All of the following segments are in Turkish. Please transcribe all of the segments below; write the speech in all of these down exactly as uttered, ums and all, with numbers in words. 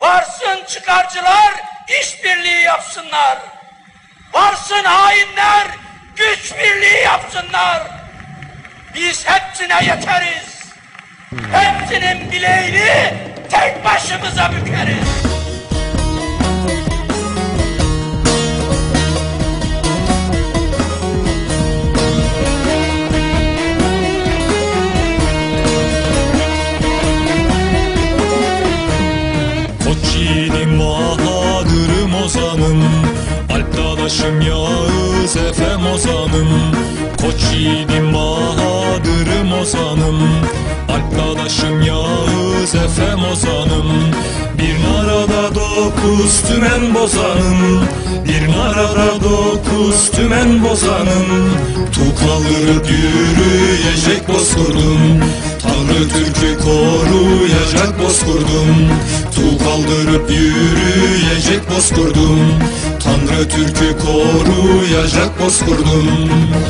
Varsın çıkarcılar işbirliği yapsınlar. Varsın hainler güç birliği yapsınlar. Biz hepsine yeteriz. Hepsinin bileğini tek başımıza bükeriz. Koç yiğidim Bahadır'ım ozanım, Alp dadaşım Yağız Efem ozanım. Koç yiğidim Bahadır'ım ozanım, Alp dadaşım Yağız Efem ozanım. Bir narada dokuz tümen bozanım, bir narada dokuz tümen bozanım. Tu kaldırıp yürüyecek bozkurdum, Tanrı Türk'ü koruyacak bozkurdum. Tu kaldırıp yürüyecek bozkurdum, Tanrı Türk'ü koruyacak bozkurdum.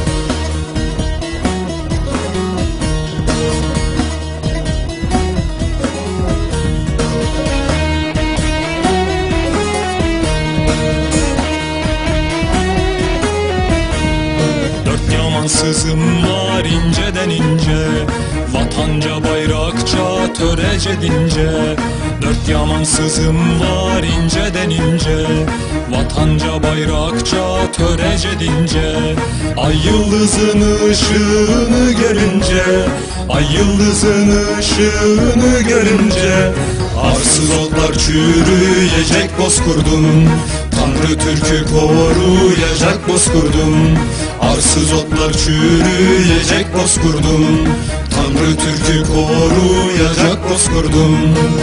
Sızım var inceden ince, vatanca bayrakça törece dince. Dört yaman sızım var inceden ince, vatanca bayrakça törece dince. Ay yıldızın ışığını görünce, ay yıldızın ışığını görünce. Arsız otlar çürüyecek bozkurdum, Tanrı Türk'ü koruyacak bozkurdum. Arsız otlar çürüyecek bozkurdum, Tanrı Türk'ü koruyacak bozkurdum.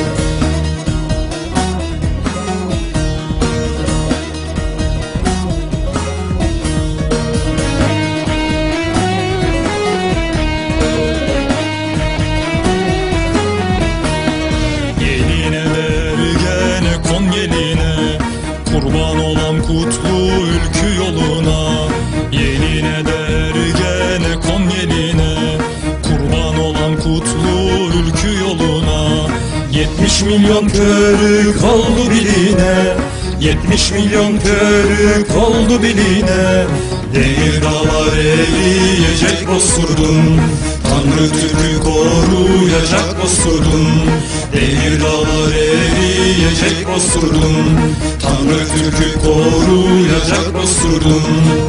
Yeline dergene kon yeline, kurban olam kutlu ülkü yoluna. Yeline dergene kon yeline, kurban olan kutlu ülkü yoluna. Yetmiş milyon körük oldu biline, yetmiş milyon körük oldu biline. Demir dağlar eriyecek bozkurdum, Tanrı Türk'ü koruyacak bozkurdum. Demir dağlar eriyecek bozkurdum, Tanrı Türk'ü koruyacak bozkurdum.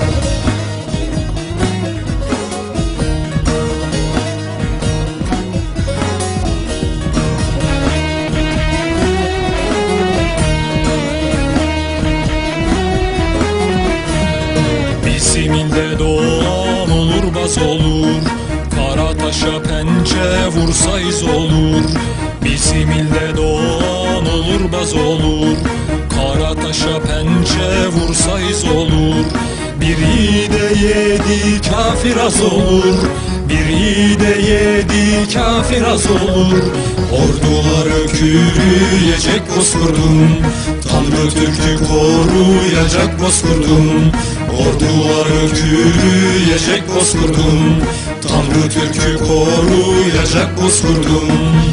Bizim ilde doğan olur baz olur, kara taşa pençe vursa iz olur. Bizim ilde doğan olur baz olur, kara taşa pençe vursa iz olur. Bir yiğide yedi kafir az olur, bir yiğide yedi kafir az olur. Ordular ökürüyecek bozkurdum, Tanrı Türk'ü koruyacak bozkurdum. Ordular ökürüyecek bozkurdum, Tanrı Türk'ü koruyacak bozkurdum.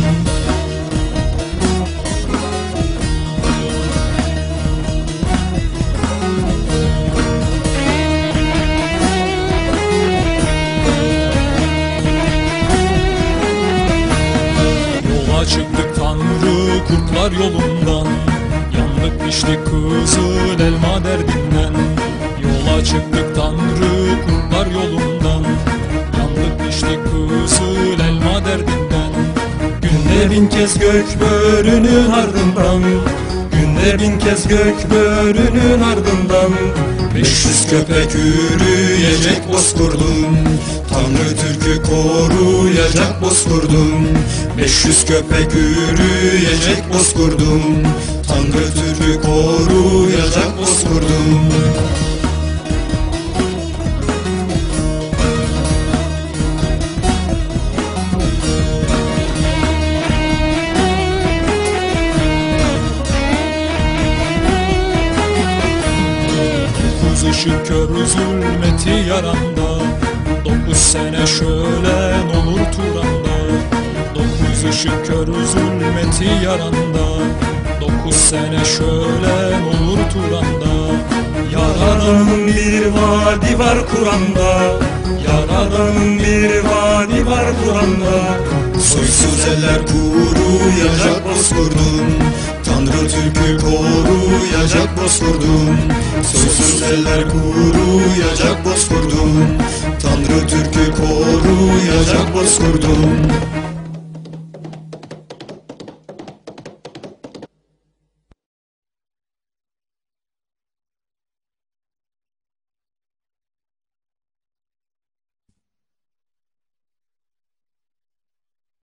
Yola çıktık Tanrı kurtlar yolundan, yandık piştik kızıl elma derdinden. Yola çıktık Tanrı kurtlar yolundan, yandık piştik kızıl elma derdinden. Günde bin kez gök börünün ardından, günde bin kez gök börünün ardından. Beş yüz köpek yürüyecek bozkurdum, Tanrı Türk'ü koruyacak bozkurdum. Beş yüz köpek yürüyecek bozkurdum, Tanrı Türk'ü koruyacak bozkurdum. Işık kör zulmeti yaranda, dokuz sene şölen olur Turan'da. Dokuz ışık kör zulmeti yaranda, dokuz sene şölen olur Turan'da. Yaradan'ın bir vadi var Kur'an'da, Yaradan'ın bir vadi var Kur'an'da. Soysuz eller kuruyacak Bozkurdum, Tanrı Türk'ü koruyacak Bozkurdum. Soysuz eller kuruyacak Bozkurdum, Tanrı Türk'ü koruyacak Bozkurdum.